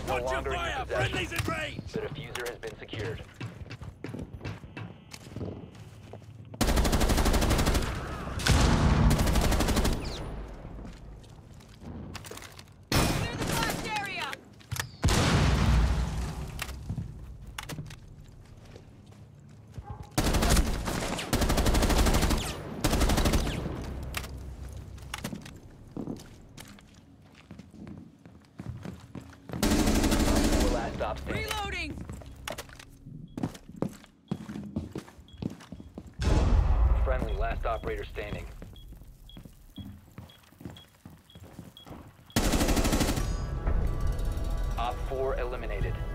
no Watch your longer in your fire! possession. Friendly's in range! The diffuser has been secured. Clear the blast area! Four last stop standing. Reloading! Friendly, last operator standing. Op 4 eliminated.